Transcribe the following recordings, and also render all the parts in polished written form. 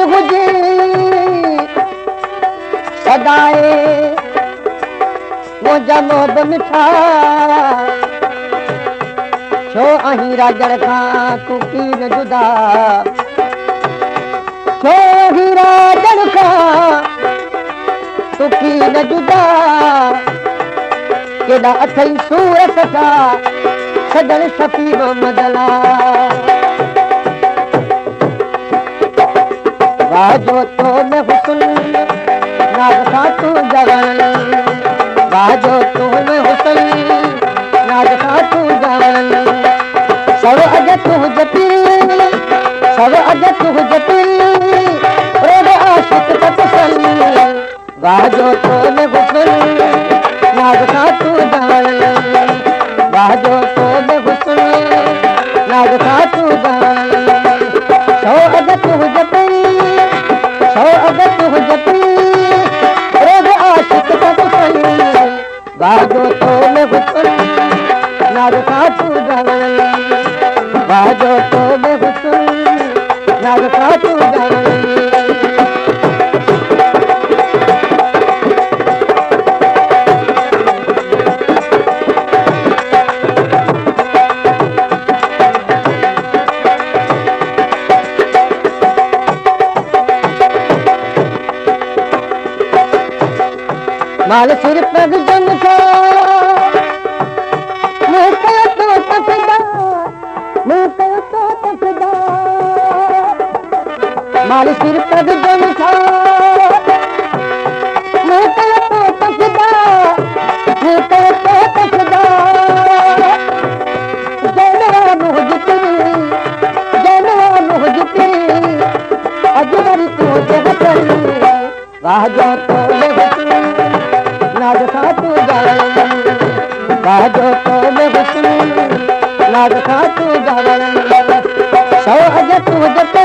हुजे सदाए मुंहिंजा मोहब मिठा छो आहीं राजड़ खां तूं कीन जुदा छो आहीं राजड़ खां तूं कीन जुदा केॾा अथई सूरत सां छॾण शफ़ी मोहम्मद बाजो तो में हुस्न नाज़ सां तूं जवान बाजो तो में हुस्न नाज़ सां तूं जवान सब अज तूं जपी सब अज तूं जपी रोड आशिक तपसल बाजो तो में हुस्न नाज़ सां तूं जवान बाजो तो में हुस्न नाज़ सां तूं जवान सब अज तूं जपी सौ अगर तू जपी रोज आशिक तपसल बाजो तो में हुस्न नाज़ सां तूं जवान बाजो तो में हुस्न नाज़ सां तूं जवान माल सिर पर जन था मुझे तो तकदा माल सिर पर जन था मुझे तो तकदा जनवा मुझ तेरी अजबरी तो जगतल वाह जो तो नाज़ सां तूं जवान बाजो तो में हुस्न नाज़ सां तूं जवान सौ अज तूं जपी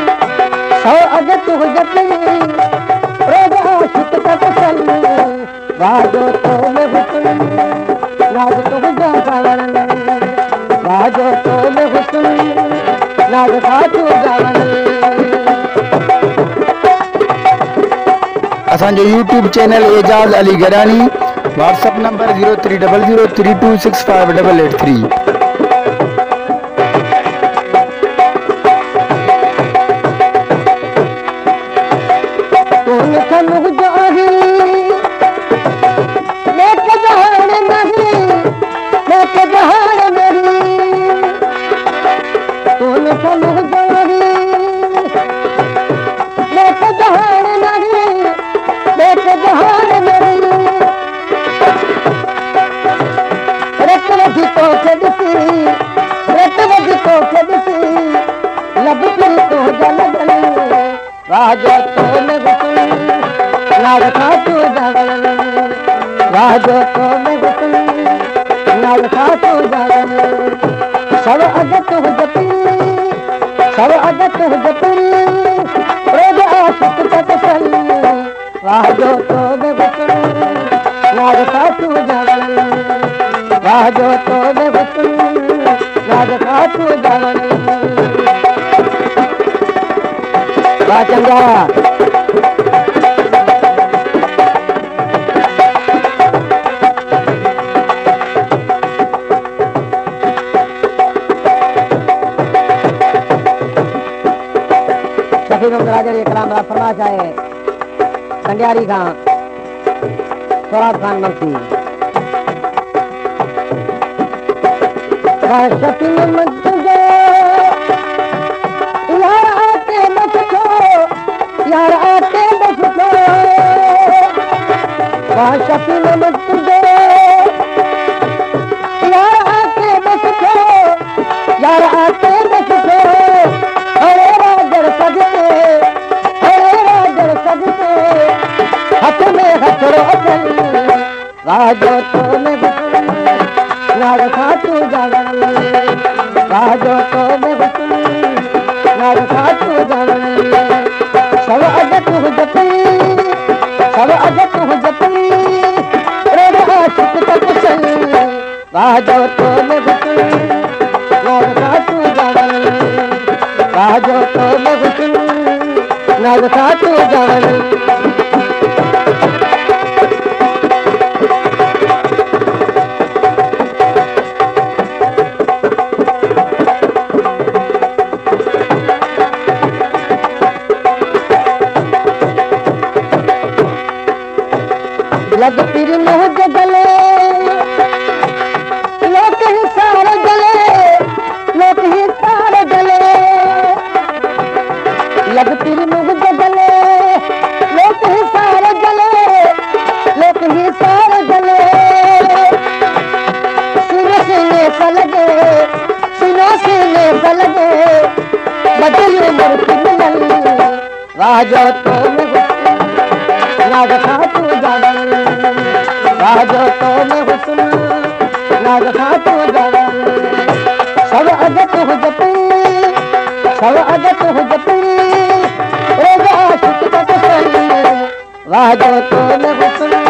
रोज आशिक तपसल बाजो तो में हुस्न नाज़ तूं जवान बाजो तो में हुस्न नाज़ सां तूं जवान असांजो YouTube channel Ejaz Ali Garani WhatsApp number 030032658883 बाजो तो में हुस्न नाज़ सां तूं जवान बाजो तो में हुस्न नाज़ सां तूं जवान सब अज तूं जपी रोज आशिक तपसल बाजो तो में हुस्न नाज़ सां तूं जवान बाजो तो में हुस्न नाज़ सां तूं जवान चंगा शफी मोहम्मद राजा जी कलाम फरमाइश आहे संडियारी खां सोराब खान मक्सी शफी मोहम्मद यार आते बस को शफी मोहम्मद यार आते बस को हरे राजड़ सजते हाथ में हथड़ो अचल बाजो तो में हुस्न नाज़ सां तूं जवान बाजो तो में हुस्न नाज़ सां तूं जवान सब अज तूं जपी रोज आशिक तपसल बाजो तो में हुस्न नाज़ सां तूं जवान बाजो तो में हुस्न नाग सातू जवान लग फिर मोह गले लोक ही सारे गले लोक ही सारे गले लग फिर मोह गले लोक ही सारे गले लोक ही सारे गले सीने सलगे सीने सलगे बदली मुर्ख मिलन वाह जो तो नाग सातू जवान राजो तो में हुस्न नाग सातू जवान सब अजत हो जपी सब अजत हो जपी रोजा शुक्र राजो तो में हुस्न